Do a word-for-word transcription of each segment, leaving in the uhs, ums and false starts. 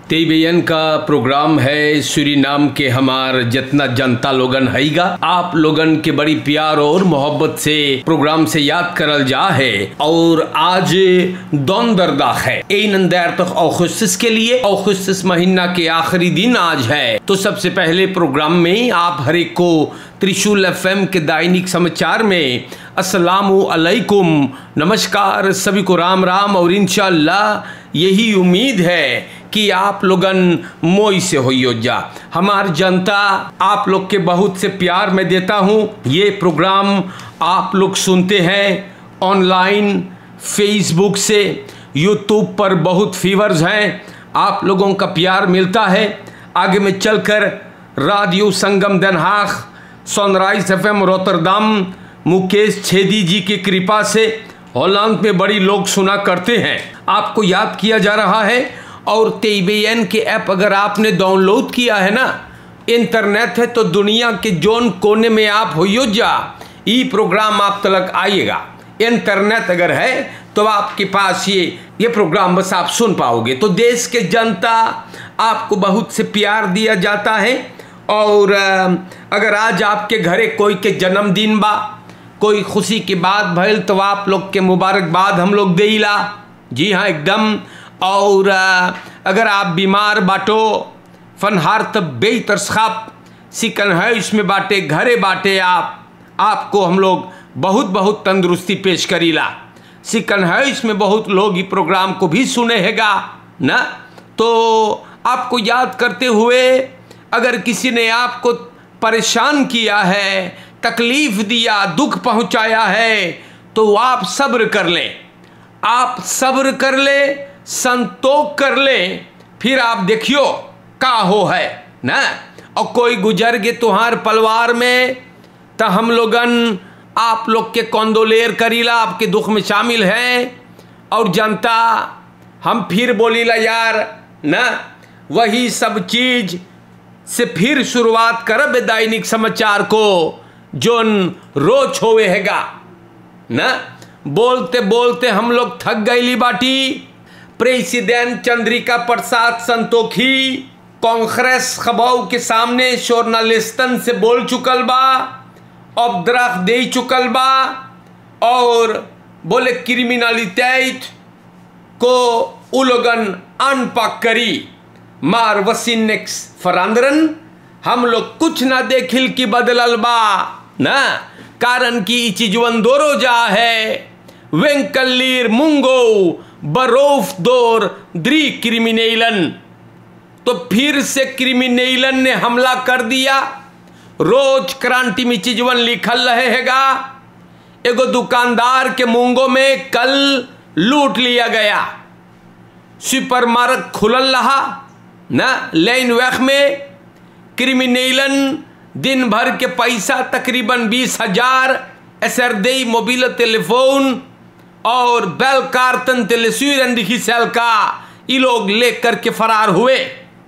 तेईबेन का प्रोग्राम है सूरीनाम के हमार जितना जनता लोगन हैगा आप लोगन के बड़ी प्यार और मोहब्बत से प्रोग्राम से याद करल जा है। और आज दोन दरदा है इन देर तक अगस्त के लिए अगस्त महीना के आखिरी दिन आज है। तो सबसे पहले प्रोग्राम में आप हर एक को त्रिशूल एफ एम के दैनिक समाचार में अस्सलामु अलैकुम नमस्कार, सभी को राम राम। और इंशाअल्लाह यही उम्मीद है कि आप लोगन मोई से होइयो जा। हमार जनता आप लोग के बहुत से प्यार में देता हूँ। ये प्रोग्राम आप लोग सुनते हैं ऑनलाइन फेसबुक से, यूट्यूब पर बहुत फीवर्स हैं, आप लोगों का प्यार मिलता है। आगे में चलकर radio Sangam Den Haag, sunrise F M Rotterdam, Mukesh Chhedi ji की कृपा से हॉलैंड में बड़ी लोग सुना करते हैं। आपको याद किया जा रहा है। और तेईबेन के ऐप अगर आपने डाउनलोड किया है ना, इंटरनेट है तो दुनिया के जोन कोने में आप होइयो जा, ये प्रोग्राम आप तक आइएगा। इंटरनेट अगर है तो आपके पास ये ये प्रोग्राम बस आप सुन पाओगे। तो देश के जनता आपको बहुत से प्यार दिया जाता है। और अगर आज आपके घरे कोई के जन्मदिन बा, कोई खुशी की बात भइल तो आप लोग के मुबारकबाद हम लोग देला। जी हाँ, एकदम। और अगर आप बीमार बाटो, फनहार तब बेतरसाब सिकन है इसमें बाटे, घरे बाटे, आप आपको हम लोग बहुत बहुत तंदुरुस्ती पेश करीला। सिकन है इसमें बहुत लोग ही प्रोग्राम को भी सुने हैगा ना। तो आपको याद करते हुए अगर किसी ने आपको परेशान किया है, तकलीफ दिया, दुख पहुंचाया है, तो आप सब्र कर लें। आप सब्र कर ले, संतोष कर ले, फिर आप देखियो का हो है ना। और कोई गुजर गए तुहार परिवार में तो हम लोगन आप लोग के कंदोलेर करीला, आपके दुख में शामिल हैं। और जनता हम फिर बोलीला यार ना, वही सब चीज से फिर शुरुआत करब दैनिक समाचार को जोन रोज होवे हैगा ना। बोलते बोलते हम लोग थक गईली बाटी। प्रेसिडेंट चंद्रिका प्रसाद संतोखी कांग्रेस खबाऊ के सामने जर्नलिस्टन से बोल चुकल बा, उपद्रव दे चुकल बा और बोले क्रिमिनलिटेट को उलोगन अनपक करी मार वसिनेक्स फरांदरन। हम लोग कुछ ना देखिल की बदलल बा ना, कारण की चीजवन दोरो जा है वेंकल्लीर मुंगो बरोफ दोर द्री क्रिमिनेलन। तो फिर से क्रिमिनेलन ने हमला कर दिया। रोज क्रांति में चीजवन लिखल रहे हैगा। एगो दुकानदार के मुंगो में कल लूट लिया गया। सुपरमार्केट खुलल रहा ना, लेन वैक में क्रिमिनेलन दिन भर के पैसा तकरीबन बीस हजार एसरदई मोबिल टेलीफोन और बेल कार्टन तेलेसुरंदी सेल का ये लोग लेकर के फरार हुए।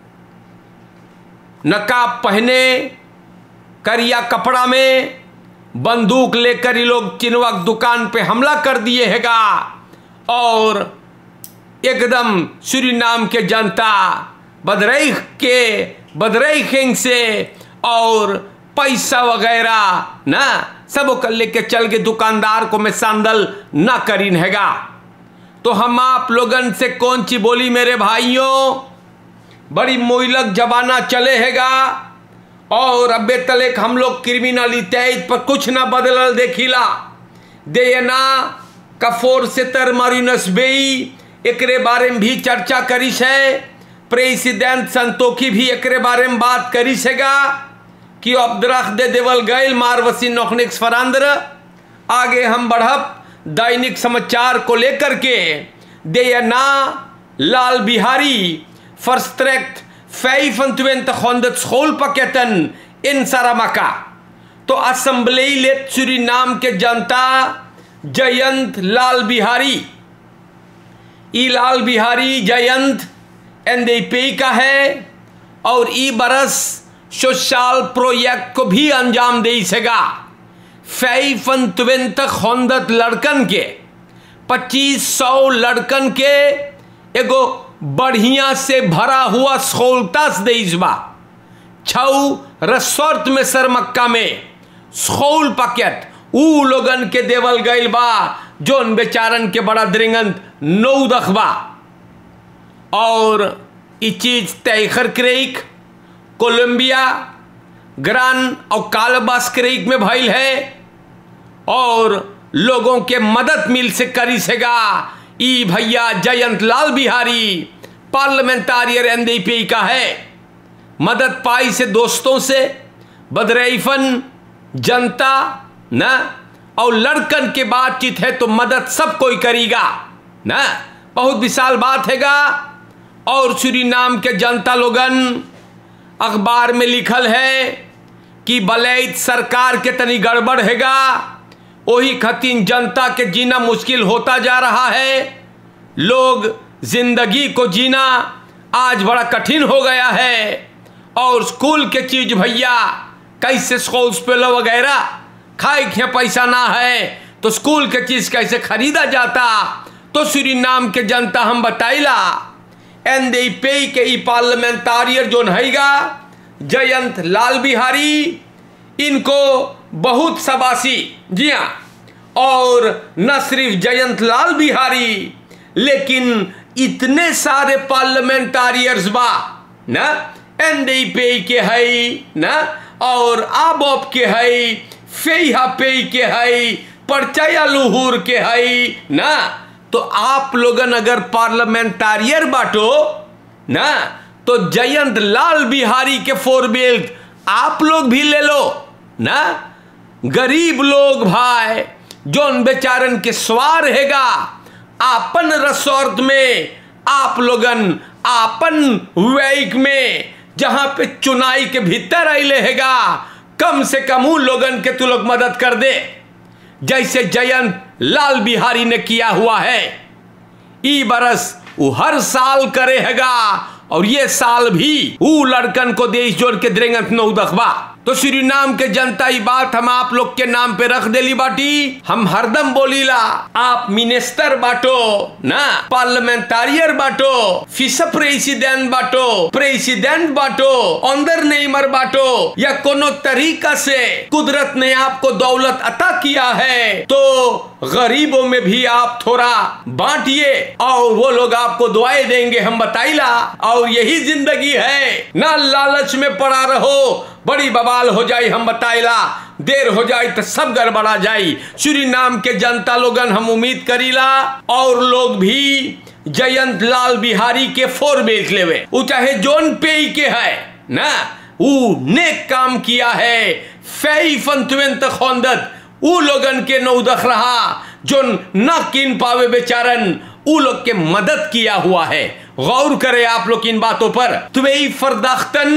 नकाब पहने, करिया कपड़ा में बंदूक लेकर ये लोग चिनवक दुकान पे हमला कर दिए हैगा। और एकदम सूरीनाम के जनता बदरई के बदरई खेंग से और पैसा वगैरह ना सब कर लेके चल के दुकानदार को मैं सांदल ना करीन हैगा। तो हम आप लोगन से कौन सी बोली मेरे भाइयों, बड़ी मोइलक जमाना चले हैगा। और अबे तलेक हम लोग क्रिमिनलिटेट पर कुछ ना बदलल देखिला। देना कफोर से तर मारिनस बेई एकरे बारे में भी चर्चा करिस है। प्रेसिडेंट संतोखी भी एकरे बारे में बात करिस हैगा कि उपद्रव दे देवल गैल मारवसी नोखनिक्स फरांदर। आगे हम बढ़ब दैनिक समाचार को लेकर के। देना लाल बिहारी फर्स्ट्रेक्ट फैफंतवेंत खोंदत school paketen in Saramaka। तो असेंबली लेट सूरीनाम के जनता जयंत लाल बिहारी, ई लाल बिहारी जयंत एनडीपी का है। और ई बरस सोशल प्रोजेक्ट को भी अंजाम दे सका। फैफंतवेंत खोंदत लड़कन के पच्चीस सौ लड़कन के एगो बढ़िया से भरा हुआ स्कूलतास देश बा। छऊ रिसोर्ट में सरमक्का में स्कूल पैकेट ऊ लोगन के देवल गईल बा जोन बेचारन के बड़ा दृंगंत नौदख बा। और ई चीज तैखर क्रेक कोलंबिया ग्रान और कालबास क्रेक में भइल है और लोगों के मदद मिल से करी सेगा। ई भैया जयंत लाल बिहारी पार्लियामेंटारियर एनडीपी का है। मदद पाई से दोस्तों से बदरईफन जनता न और लड़कन के बातचीत है तो मदद सब कोई करेगा ना। बहुत विशाल बात हैगा। और सूरीनाम के जनता लोगन अखबार में लिखल है कि बलैत सरकार के तनी गड़बड़ हैगा, वही खतीन जनता के जीना मुश्किल होता जा रहा है। लोग जिंदगी को जीना आज बड़ा कठिन हो गया है। और स्कूल के चीज भैया कैसे स्कूल पेलो वगैरह खाए के पैसा ना है तो स्कूल के चीज कैसे खरीदा जाता। तो सूरीनाम के जनता हम बताइला एनडीपी के ई पार्लियामेंटारियर जो हैगा जयंत लाल बिहारी, इनको बहुत शाबाशी। जी हाँ, और न सिर्फ जयंत लाल बिहारी लेकिन इतने सारे पार्लियामेंटारियर्स बा ना, एनडीपी के है ना, और आबोप के है, फेहा पे के है, परचया लुहुर के है ना। तो आप लोगन अगर पार्लियामेंटारियर बाटो ना तो जयंत लाल बिहारी के फोर बेल्ट आप लोग भी ले लो ना। गरीब लोग भाई जोन बेचारन के सवार हैगा आपन रिसोर्ट में, आप लोगन आपन वेक में जहां पे चुनाई के भीतर आइले हैगा, कम से कम उन लोगन के तू लोग मदद कर दे जैसे जयंत लाल बिहारी ने किया हुआ है। ई बरस वो हर साल करे हैगा और ये साल भी वो लड़कन को देश जोड़ के द्रेंगत नौदखबा। तो सूरीनाम के जनता ये बात हम आप लोग के नाम पे रख देली बाटी। हम हरदम बोलीला आप मिनिस्टर बाटो ना, पार्लियामेंटारियर बाटो, फिस प्रेसिडेंट बाटो, प्रेसिडेंट बाटो, अंदर नेमर बाटो, या कोनो तरीका से कुदरत ने आपको दौलत अता किया है तो गरीबों में भी आप थोड़ा बांटिए और वो लोग आपको दुआएं देंगे, हम बताइला। और यही जिंदगी है ना, लालच में पड़ा रहो बड़ी बवाल हो जाए, हम बताइला। देर हो जाए तो सब गड़बड़ा जाए। सूरीनाम के जनता लोगन हम उम्मीद करीला और लोग भी जयंत लाल बिहारी के फोर बेच लेवे, वो चाहे जोन पे के है ना, वो नेक काम किया है। फई फंतुवेंत खोंदत उ लोगन के नौदख रहा जो न किन पावे बेचारन, उ लोग के मदद किया हुआ है। गौर करे आप लोग इन बातों पर। तुम्हें फरदाख्तन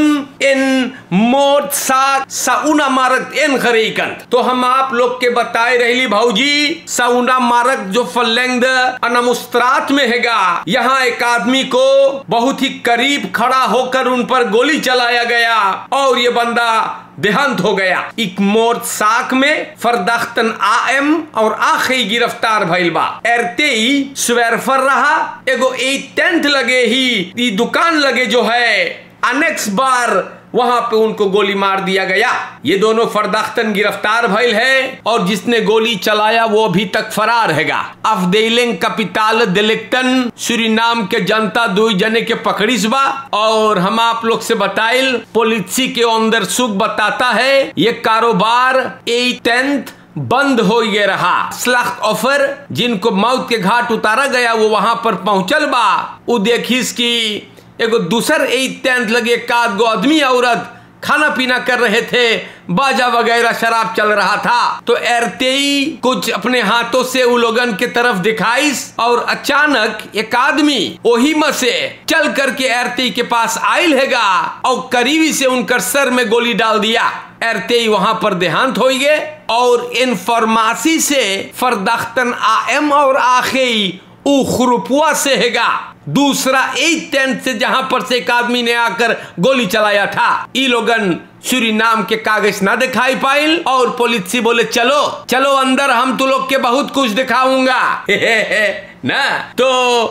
इन मोट सा साउना मारक इन खरीकन तो हम आप लोग के बताए रही भाऊजी, साउना मारक जो फलेंग अनमुस्त्रात में हैगा, यहाँ एक आदमी को बहुत ही करीब खड़ा होकर उन पर गोली चलाया गया और ये बंदा देहांत हो गया। एक मोर्च साक में फरदाख्तन आएम और आखिरी गिरफ्तार भइल बा। एरते ही स्वेरफर रहा एगो ए टेंट लगे ही दुकान लगे जो है अनेक्स बार, वहां पे उनको गोली मार दिया गया। ये दोनों फरदाख्तन गिरफ्तार भइल है और जिसने गोली चलाया वो अभी तक फरार हैगा। अफदेलिंग कैपिटल दिलिक्टन सूरीनाम के जनता दो जने के पकड़िस बा और हम आप लोग से बताइल पॉलिसी के अंदर सुख बताता है ये कारोबार ए टेंथ बंद हो गया रहा। स्लख्त ऑफर जिनको मौत के घाट उतारा गया वो वहां पर पहुंचल बा। वो देखिस की एगो दूसर टेंट लगे का गो आदमी औरत खाना पीना कर रहे थे, बाजा वगैरह शराब चल रहा था। तो एरते ही कुछ अपने हाथों से वो लोगन के तरफ दिखाइस और अचानक एक आदमी वही में से चल करके एरते के पास आयल हैगा और करीबी से उनकर सर में गोली डाल दिया। एरते ही वहां पर देहांत हो गए और इन फरमासी से फरदाख्तन आएम और आखिरी उखरुपुआ से हैगा दूसरा एक टेंट से जहां पर से एक आदमी ने आकर गोली चलाया था। ई लोगन सूरीनाम के कागज ना दिखाई पाइल और पुलिस बोले चलो चलो अंदर, हम तू लोग के बहुत कुछ दिखाऊंगा। ना। तो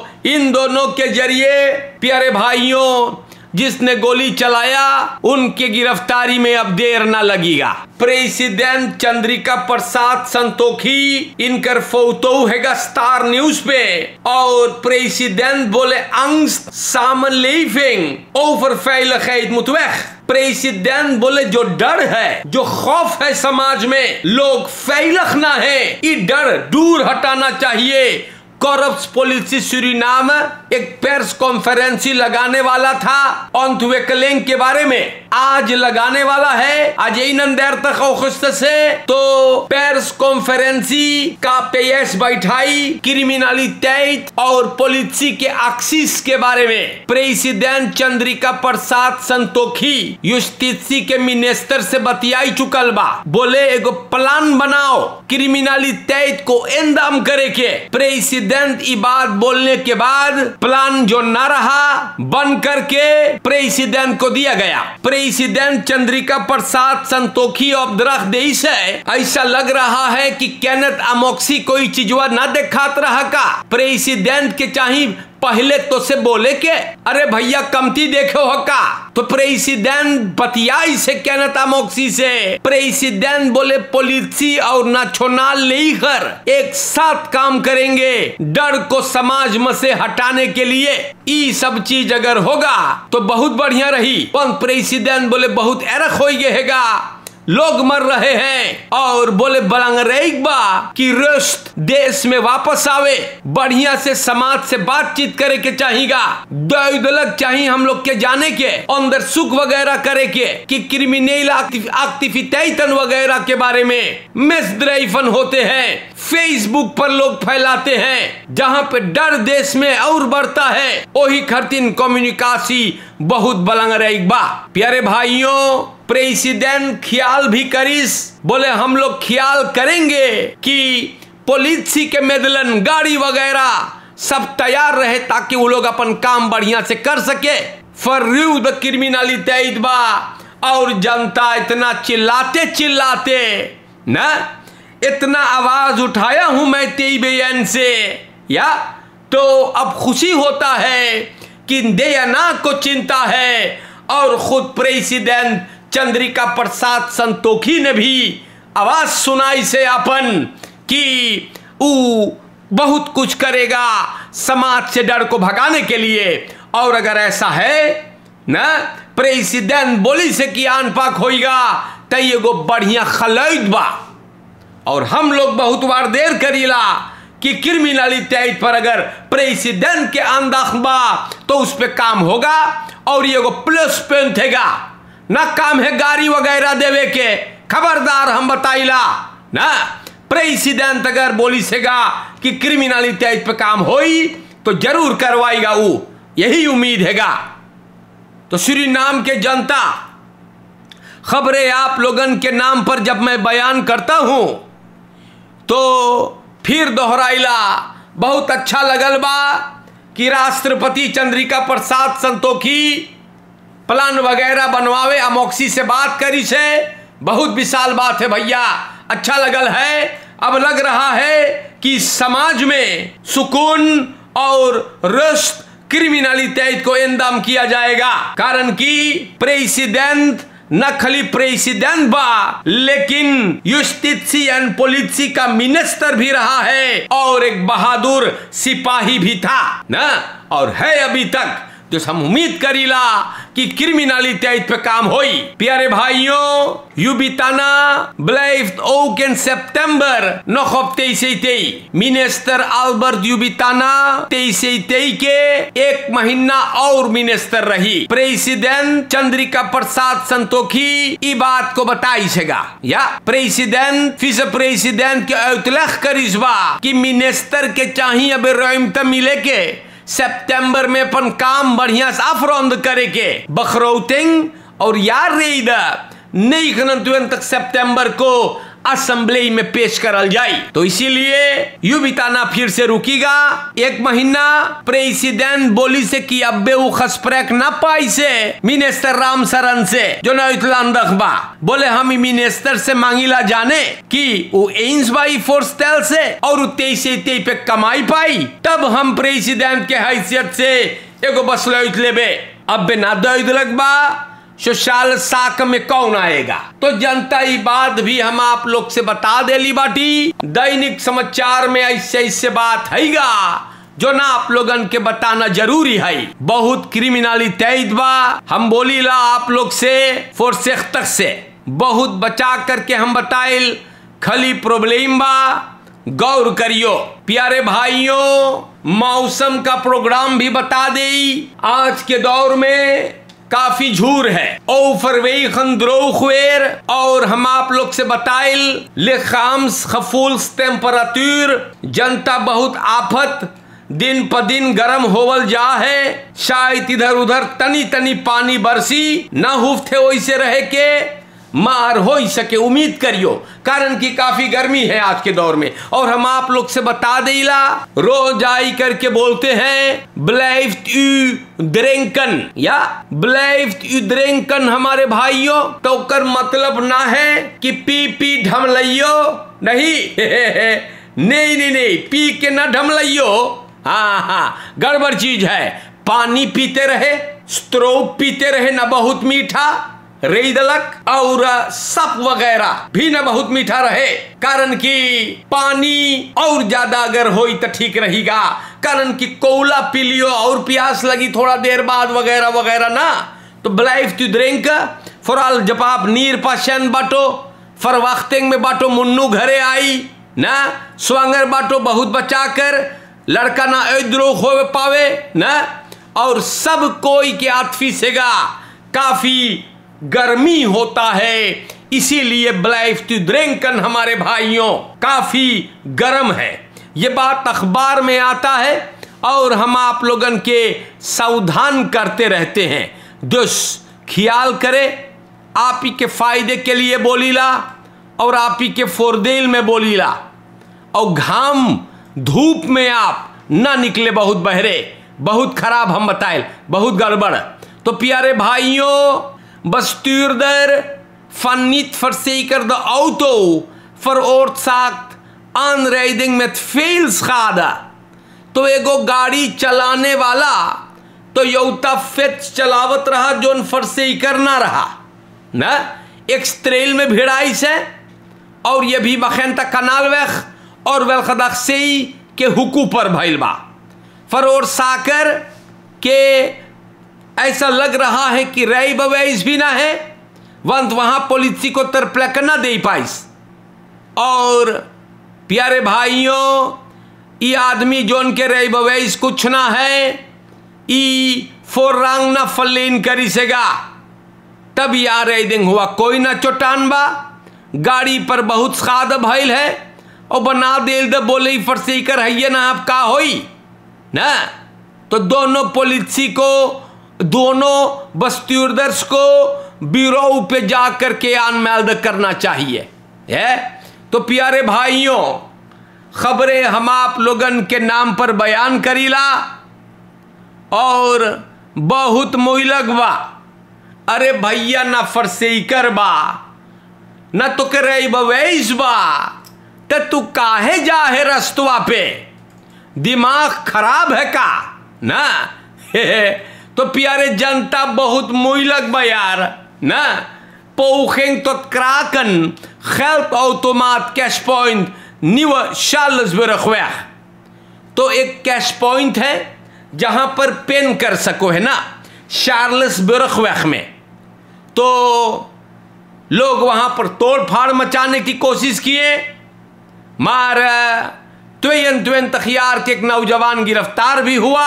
इन दोनों के जरिए प्यारे भाइयों, जिसने गोली चलाया उनके गिरफ्तारी में अब देर ना लगेगा। प्रेसिडेंट चंद्रिका प्रसाद संतोखी इनकर फोटो हैगा स्टार न्यूज पे, और प्रेसिडेंट बोले angst samenleving overveiligheid moet weg। President बोले जो डर है, जो खौफ है समाज में, लोग फैलख ना है, ये डर दूर हटाना चाहिए। करप्ट पॉलिसी सूरीनाम एक प्रेस कॉन्फ्रेंस लगाने वाला था अंतवेकलेंग के बारे में, आज लगाने वाला है आज देर तक अगस्त से। तो प्रेस कॉन्फ्रेंसी का पेश बैठाई क्रिमिनलिटी और पॉलिसी के एक्सिस के बारे में। प्रेसिडेंट चंद्रिका प्रसाद संतोखी यूस्टिसी के मिनिस्टर से बतियाई चुकल बा, बोले एगो प्लान बनाओ क्रिमिनलिटी को एंदाम करे के। प्रेसिडेंट ई बात बोलने के बाद प्लान जो न रहा बन करके प्रेसिडेंट को दिया गया। प्रेसिडेंट चंद्रिका प्रसाद संतोखी ऑफ द्रख देश है, ऐसा लग रहा है कि केनेथ अमोक्सी कोई चीजवा न देखात रहा का। प्रेसिडेंट के चाहिए पहले तो से बोले के अरे भैया कमती देखो हो का, तो प्रेसिडेंट बतियाई से केनेथ अमोक्सी से। प्रेसिडेंट बोले पॉलिसी और नेशनल लेकर एक साथ काम करेंगे डर को समाज में से हटाने के लिए। ये सब चीज अगर होगा तो बहुत बढ़िया रही। पर प्रेसिडेंट बोले बहुत एरख हो गएगा, लोग मर रहे हैं, और बोले बलंगरेक बा कि रस्ट देश में वापस आवे, बढ़िया से समाज से बातचीत करे के चाहिएगा। दौलत चाहिए हम लोग के जाने के अंदर सुख वगैरह करे के कि क्रिमिनल एक्टिविटीज वगैरह के बारे में मिसड्राइवन होते हैं, फेसबुक पर लोग फैलाते हैं, जहां पे डर देश में और बढ़ता है। वही खर्तिन कम्युनिकासी बहुत बलंगरेक बा। प्यारे भाइयों, प्रेसिडेंट ख्याल भी करिस, बोले हम लोग ख्याल करेंगे कि पॉलिसी के मेदलन गाड़ी वगैरह सब तैयार रहे ताकि वो लोग अपन काम बढ़िया से कर सके। फॉर द क्रिमिनलिटी बा, और जनता इतना चिल्लाते चिल्लाते ना, इतना आवाज उठाया हूं मैं तेई बेयन से, या तो अब खुशी होता है कि देना को चिंता है। और खुद प्रेसिडेंट चंद्रिका प्रसाद संतोखी ने भी आवाज सुनाई से अपन कि वो बहुत कुछ करेगा समाज से डर को भगाने के लिए। और अगर ऐसा है ना, प्रेसिडेंट बोली से कि आन पाक होगा तो ये गो बढ़िया खलैद बा। और हम लोग बहुत बार देर करीला कि क्रिमिनलिटी पर अगर प्रेसिडेंट के अंदाज बा तो उस पे काम होगा, और ये गो प्लस पॉइंट हैगा ना। काम है गाड़ी वगैरह देवे के, खबरदार हम बताइला ना। प्रेसिडेंट अगर बोली सेगा कि क्रिमिनलिटी पे काम होई तो जरूर करवाएगा, वो यही उम्मीद हैगा। तो सूरीनाम के जनता, खबरें आप लोगन के नाम पर जब मैं बयान करता हूं तो फिर दोहराइला बहुत अच्छा लगल बा कि राष्ट्रपति चंद्रिका प्रसाद संतोखी प्लान वगैरह बनवावे, अमोक्सी से बात करी से, बहुत विशाल बात है भैया, अच्छा लगल है। अब लग रहा है कि समाज में सुकून और रश्क क्रिमिनलिटी को इंदाम किया जाएगा। कारण कि प्रेसिडेंट न खाली प्रेसिडेंट बा, लेकिन यूस्टिसी एंड पॉलिसी का मिनिस्टर भी रहा है, और एक बहादुर सिपाही भी था ना, और है अभी तक। जो हम उम्मीद करीला कि क्रिमिनलिटी पे काम होई। प्यारे भाइयों, युबिताना ब्लेफ्ट ook in september nog op T C T। Minister Albert Jubitana T C T के एक महीना और मिनिस्टर रही। प्रेसिडेंट चंद्रिका प्रसाद संतोखी ई बात को बताई सेगा, या प्रेसिडेंट विस प्रेसिडेंट के uitleg करिसबा कि मिनिस्टर के चाहिए अब रुइमत मिले के सितंबर में अपन काम बढ़िया से अफरोंद करे के बखरौतिंग। और यार रेदा नहीं तक सितंबर को असेंबली में पेश करल जाए। तो इसीलिए यू बिताना फिर से रुकीगा एक महीना। प्रेसिडेंट बोली से कि अब्बे वो खसप्रेक ना पाई से मिनिस्टर राम सरन से जो ना इतलांदखबा बोले हम मिनिस्टर से मांगीला जाने कि वो एंस बाई फोर्स तेल से और तेईस तेईस पे कमाई पाई, तब हम प्रेसिडेंट के हैसियत से एगो बस लेबे। अब ना दो लगबा सोशल साक में कौन आएगा। तो जनता ये बात भी हम आप लोग से बता देली बाटी। दैनिक समाचार में ऐसे ऐसे बात हैगा जो ना आप लोगन के बताना जरूरी है। बहुत क्रिमिनलिटी बा, हम बोली ला आप लोग से फोर्स तक से बहुत बचा करके हम बताइल खाली प्रॉब्लम बा, गौर करियो। प्यारे भाइयों, मौसम का प्रोग्राम भी बता दे। आज के दौर में काफी झूर है और हम आप लोग से बताइल लेखाम्स खफूल्स टेम्परेचर जनता बहुत आफत दिन प दिन गर्म होवल जा है। शायद इधर उधर तनी तनी पानी बरसी न हुफ्ते वैसे रहे के मार हो सके उम्मीद करियो, कारण कि काफी गर्मी है आज के दौर में। और हम आप लोग से बता देला रोज आई करके बोलते हैं ब्लेफ्ट यू ड्रिंकन या ब्लेफ्ट यू ड्रिंकन हमारे भाइयों, तो कर मतलब ना है कि पी पी ढमलइयो नहीं नहीं नहीं नहीं पी के ना ढमलइयो। हाँ हाँ गड़बड़ चीज है। पानी पीते रहे, स्ट्रो पीते रहे ना बहुत मीठा रेदलक और सप वगैरह भी न बहुत मीठा रहे, कारण कि पानी और ज्यादा अगर हो तो ठीक रहेगा, कारण कि कोला पी लियो और प्यास लगी थोड़ा देर बाद वगैरह वगैरह ना। तो ब्लाइफ टू ड्रिंक फॉर ऑल जब आप नीर पाशन बाटो फर वक्तिंग में बाटो मुन्नू घरे आई ना स्वांगर बाटो बहुत बचा कर लड़का ना इद्रो हो पावे ना। और सब कोई के आतफी सेगा काफी गर्मी होता है, इसीलिए ब्लाइफ टू ड्रिंकन हमारे भाइयों काफी गर्म है। ये बात अखबार में आता है और हम आप लोगन के सावधान करते रहते हैं। दुस ख्याल करे, आप ही के फायदे के लिए बोलीला और आप ही के फोरदेल में बोलीला। और घाम धूप में आप ना निकले बहुत बहरे, बहुत खराब हम बताए, बहुत गड़बड़। तो प्यारे भाइयों, bestuurder van niet verzekerde auto veroorzaakt aanrijding met veel schade। तो एगो गाड़ी चलाने वाला तो यौता फेच चलावत रहा जोन फरसेकर ना रहा ना, एक स्ट्रेल में भिड़ाई से और ये भी बखेंता कनाल वेख और वेलखदाख से के हुकू पर भइल बा फरोर साकर के ऐसा लग रहा है कि रई बवैस भी ना है वंत वहां पुलिस को तरप्लक ना दे पाइस। और प्यारे भाइयों, ये आदमी जोन के रई बवैस कुछ ना है, ई फोर रंग ना फलेन करी सेगा, तब यार रेडिंग हुआ कोई ना चोटान बा, गाड़ी पर बहुत खाद भइल है और बना दिल दे बोले फरसी कर है ना आप का होई ना। तो दोनों पुलिस को दोनों बस्त्यूर्दर्स को ब्यूरो पे जा करके अनमेल्ड करना चाहिए है। तो प्यारे भाइयों, खबरें हम आप लोगन के नाम पर बयान करीला और बहुत मुइलक बा। अरे भैया ना फरसेकर बा ना तो करे बवैस बा, तो तू काहे जा है रस्तवा पे, दिमाग खराब है का ना। तो प्यारे जनता बहुत मुइलक बा यार ना। पोखेंग तो क्राकन हेल्थ ऑटोमाट कैश पॉइंट न्यू शार्लसबर्ग वेग, तो एक कैश पॉइंट है जहां पर पेन कर सको है ना शार्लसबर्ग वेग में। तो लोग वहां पर तोड़ फाड़ मचाने की कोशिश किए, मार त्वेन त्वेन तखियार के एक नौजवान गिरफ्तार भी हुआ।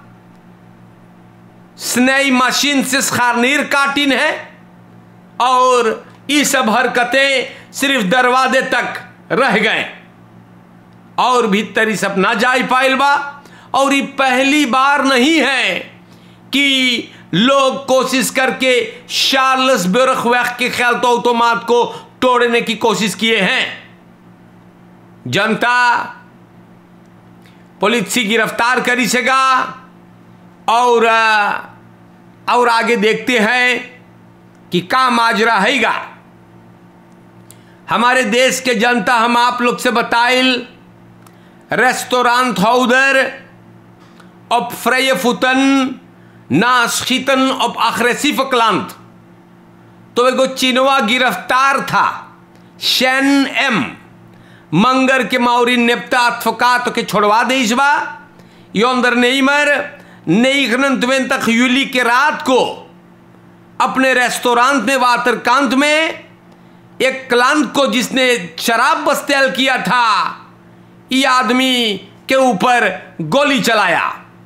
स्नेही मशीन से खारनीर काटिन है और ये सब हरकतें सिर्फ दरवाजे तक रह गए और भीतर ही सब ना जा पाइल बा। और ये पहली बार नहीं है कि लोग कोशिश करके शार्लसबर्ग वेग के खेल तो ऑटोमाट को तोड़ने की कोशिश किए हैं। जनता पुलिस की गिरफ्तार करी सका और और आगे देखते हैं कि का माजरा हैगा। हमारे देश के जनता हम आप लोग से बताइल रेस्टोरेंट हाउदर ob freie Futten नासखीतन ob aggressive Land। तो एगो चिनवा गिरफ्तार था शैन एम मंगर के माउरी नेप्ता अथफकात के छोड़वा दे इस बा योंदर नेइमर नेइखनंतवें तक यूली के रात को अपने रेस्टोरेंट में वातरकांत में एक क्लांत को जिसने शराब बस्तेल किया था ये आदमी के ऊपर गोली चलाया।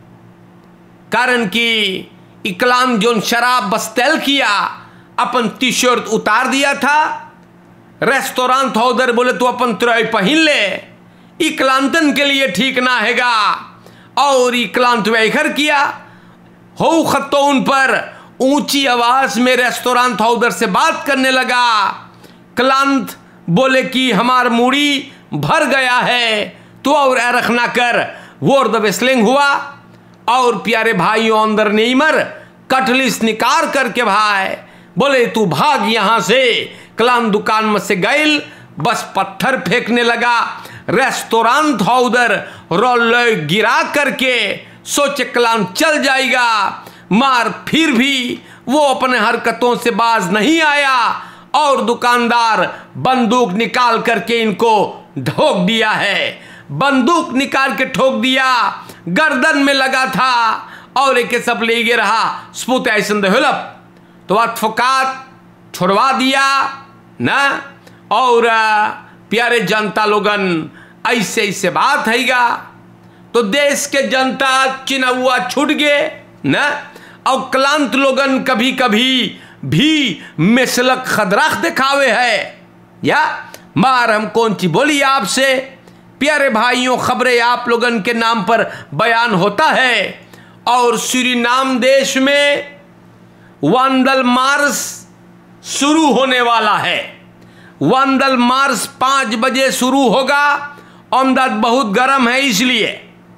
कारण कि इकलाम जो शराब बस्तेल किया अपन टी शर्ट उतार दिया था। रेस्टोरेंट होदर बोले तो अपन त्रय पहन ले, इकलांतन के लिए ठीक ना हैगा और इकलांत वैखर किया हो खत्तों पर ऊंची आवाज में रेस्टोरेंट होदर से बात करने लगा। क्लांत बोले कि हमार मूड़ी भर गया है तो और रखना कर वोर द वेस्लिंग हुआ और प्यारे भाइयों अंदर नेइमर कटलिस निकार करके भाई बोले तू भाग यहां से। क्लान दुकान में से गैल बस पत्थर फेंकने लगा। रेस्टोरेंट होदर रोल गिरा करके सोचे क्लान चल जाएगा, मार फिर भी वो अपने हरकतों से बाज नहीं आया और दुकानदार बंदूक निकाल करके इनको ठोक दिया है। बंदूक निकाल के ठोक दिया, गर्दन में लगा था और एक सब ले गए रहा स्पूत ऐसन दहलप तो अथफकात छुड़वा दिया ना। और प्यारे जनता लोगन ऐसे ऐसे बात हैगा तो देश के जनता चिनौआ छूट गए ना। और क्लांत लोगन कभी कभी भी मिसलक खदराख दिखावे है या मार हम कौन सी बोली आपसे। प्यारे भाइयों खबरें आप लोगन के नाम पर बयान होता है और सूरीनाम देश में वांदल मार्च शुरू होने वाला है। वांदल मार्च पांच बजे शुरू होगा। अमदाद बहुत गर्म है इसलिए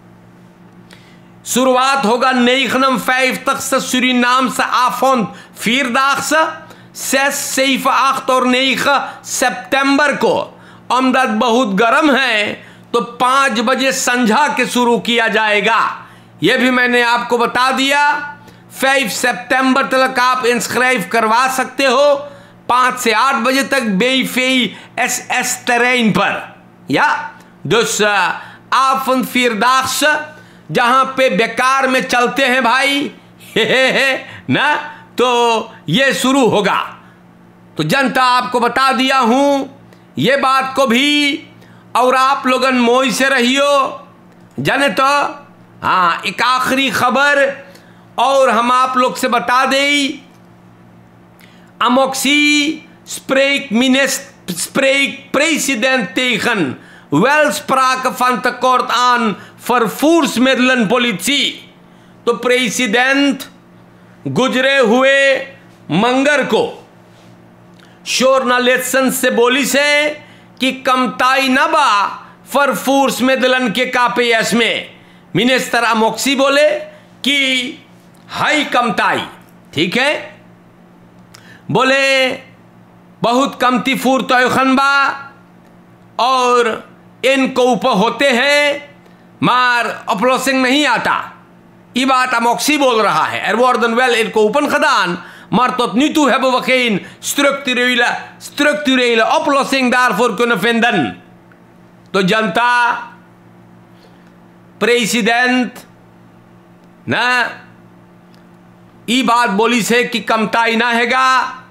शुरुआत होगा नेइखनम फाइव तक से सूरीनाम से आफोन फिरदाख से सेस सेफ आख्त और नेइख सितंबर को। अमदाद बहुत गर्म है तो पांच बजे संझा के शुरू किया जाएगा। यह भी मैंने आपको बता दिया। फाइव सितंबर तक आप इंस्क्राइब करवा सकते हो पांच से आठ बजे तक बेईफेई एस एस टेरेन पर या दुस आफन फिरदाख्स जहां पे बेकार में चलते हैं भाई हे हे हे ना तो ये शुरू होगा। तो जनता आपको बता दिया हूं ये बात को भी और आप लोगन मोई से रहियो जाने तो। हाँ एक आखिरी खबर और हम आप लोग से बता दें अमोक्सी स्प्रेक मिनेस्ट स्प्रेक president tegen weltspraken van tekort aan vervoersmiddelen politie। तो प्रेसिडेंट गुजरे हुए मंगर को शोरनालेसन से बोली से कि कमताई न बा vervoersmiddelen के कापेयस में। मिनिस्टर अमोक्सी बोले कि हाई कमताई ठीक है, बोले बहुत कमती फूर तोखनबा और इनको ऊपर होते हैं मार अपलोसिंग नहीं आता। ये बात अमोक्सी बोल रहा है। एरवर्डन वेल इनको ऊपन खदान मार तो नीतू है वकीन स्ट्रक्चरल स्ट्रक्चरल अपलोसिंग दार फॉर कुन फिंदन। तो जनता प्रेसिडेंट ना ये बात बोली से कि कमताई ना हैगा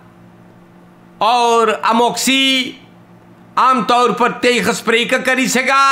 और अमोक्सी आमतौर पर तेईख स्प्रे करी सेगा।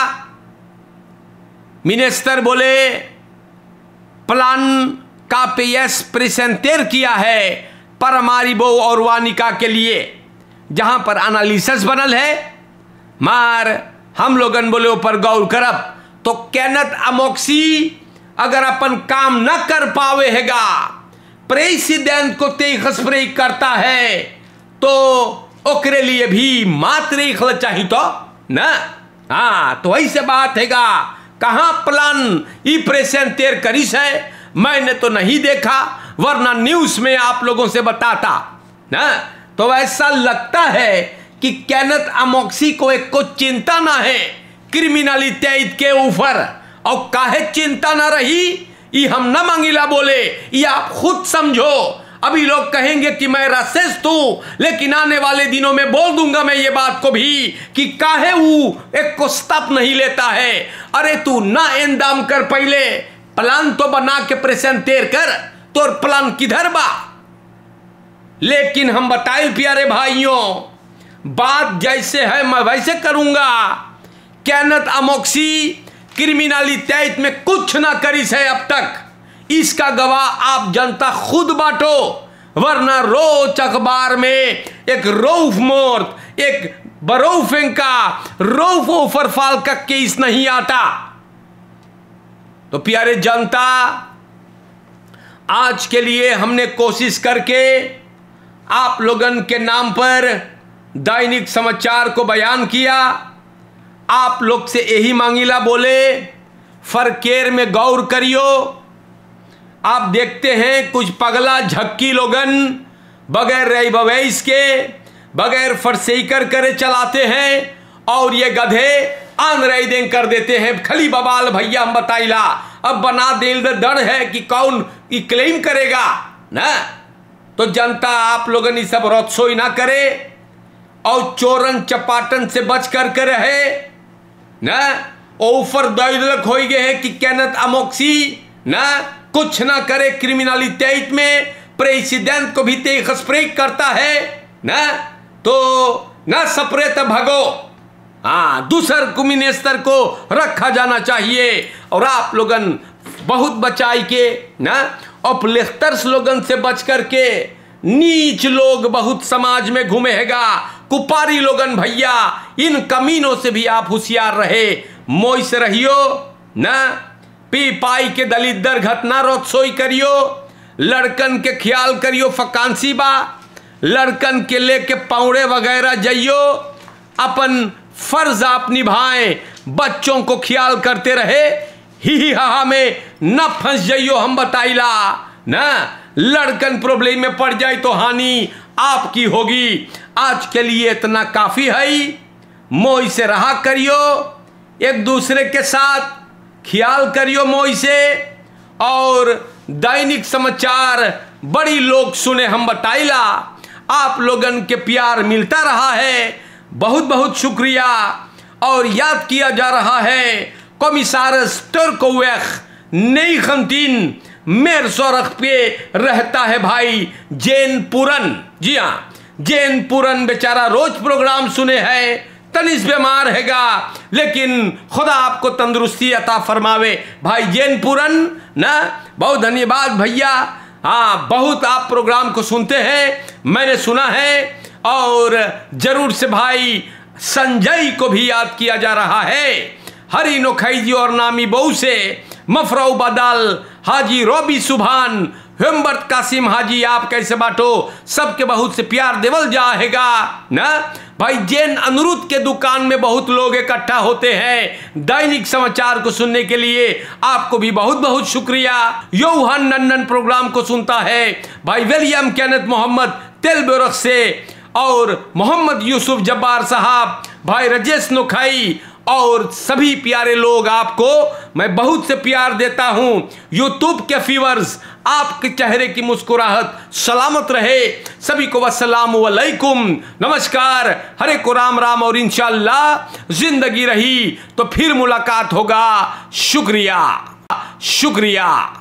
मिनिस्टर बोले प्लान का पेयस प्रेजेंटेर किया है परमारिबो और वानिका के लिए जहां पर एनालिसिस बनल है मार हम लोगन बोले ऊपर गौर करब। तो कैनत अमोक्सी अगर अपन काम न कर पावे हैगा प्रेसिडेंट को तेईख स्प्रे करता है तो ओकरे लिए भी मात्र एक हल चाहिए तो ना। हाँ तो वही से बात हैगा, कहाँ प्लान ई प्रेशन तेर करिस है, मैंने तो नहीं देखा, वरना न्यूज में आप लोगों से बताता ना। तो ऐसा लगता है कि केनेथ अमोक्सी को एक को चिंता ना है क्रिमिनलिटी के ऊपर, और काहे चिंता ना रही ये हम न मांगिला बोले, ये आप खुद समझो। अभी लोग कहेंगे कि मैं रासेस हूं, लेकिन आने वाले दिनों में बोल दूंगा मैं ये बात को भी कि काहे वो एक को स्टॉप नहीं लेता है। अरे तू ना इंदाम कर, पहले प्लान तो बना के प्रेजेंट तेर कर, तो प्लान किधर बा। लेकिन हम बताइल प्यारे भाइयों, बात जैसे है मैं वैसे करूंगा। केनेथ अमोक्सी क्रिमिनलिटी में कुछ ना करिस है अब तक, इसका गवाह आप जनता खुद बांटो, वरना रोज अखबार में एक रऊफ मोर्त, एक बरौफें का रऊफ ओफरफाल का केस नहीं आता। तो प्यारे जनता, आज के लिए हमने कोशिश करके आप लोगन के नाम पर दैनिक समाचार को बयान किया। आप लोग से यही मांगिला बोले, फरकेर में गौर करियो। आप देखते हैं कुछ पगला झक्की लोगन बगैर रई बवैस के, बगैर फरसेकर करे चलाते हैं, और ये गधे आन रई दें कर देते हैं। खली बबाल भैया हम बताइला, अब बना दिल दड़ है कि कौन ये क्लेम करेगा ना। तो जनता आप लोगन ये सब रोत्सोई ना करे, और चोरन चपाटन से बच कर के रहे ना। ओफर दैलक हो गए हैं कि केनेथ अमोक्सी ना कुछ ना करे क्रिमिनलिटी में, प्रेसिडेंट को भी तेज स्प्रे करता है ना, तो ना सपरे तो भगो। हाँ, दूसर कुमिनेस्तर को रखा जाना चाहिए। और आप लोगन बहुत बचाई के ना, और प्लेख्तर्स लोगन से बच करके, नीच लोग बहुत समाज में घूमे हैगा, कुपारी लोगन भैया, इन कमीनों से भी आप होशियार रहे, मोई से रहियो ना। पी पाई के दलित दर घटना रोत्सोई करियो, लड़कन के ख्याल करियो, फकांसी बा लड़कन के लेके पौड़े वगैरह जाइयो, अपन फर्ज आप निभाएं, बच्चों को ख्याल करते रहे, ही ही हा में न फंस जाइयो। हम बताइला ना, लड़कन प्रॉब्लम में पड़ जाए तो हानि आपकी होगी। आज के लिए इतना काफी है, मोई से रहा करियो, एक दूसरे के साथ ख्याल करियो मोई से। और दैनिक समाचार बड़ी लोग सुने हम बताइला, आप लोगन के प्यार मिलता रहा है, बहुत बहुत शुक्रिया। और याद किया जा रहा है कमिसारस टर्कोवेख नई खंतीन मेर सोरख पे रहता है भाई जैनपुरन। जी हाँ, जैनपुरन बेचारा रोज प्रोग्राम सुने है, तनिस बीमार हैगा, लेकिन खुदा आपको तंदुरुस्ती अता फरमावे भाई जैनपुरन ना। बहुत धन्यवाद भैया। हाँ, बहुत आप प्रोग्राम को सुनते हैं, मैंने सुना है। और जरूर से भाई संजय को भी याद किया जा रहा है, हरी नोखैजी और नामी बहू से, मफराउ बदल, हाजी रोबी सुभान, हेम्बर्ट कासिम हाजी, आप कैसे बाटो, सबके बहुत से प्यार देवल जाएगा ना भाई। जैन अनुरुद्ध के दुकान में बहुत लोग इकट्ठा होते हैं दैनिक समाचार को सुनने के लिए, आपको भी बहुत बहुत शुक्रिया। योहान नन्नन प्रोग्राम को सुनता है भाई विलियम केनेथ मोहम्मद तेलबेरख से, और मोहम्मद यूसुफ जब्बार साहब, भाई राजेश नोखाई, और सभी प्यारे लोग, आपको मैं बहुत से प्यार देता हूं। यूट्यूब के व्यूअर्स, आपके चेहरे की मुस्कुराहट सलामत रहे। सभी को वस्सलाम वालेकुम, नमस्कार, हरे को राम राम। और इंशाअल्लाह जिंदगी रही तो फिर मुलाकात होगा। शुक्रिया शुक्रिया।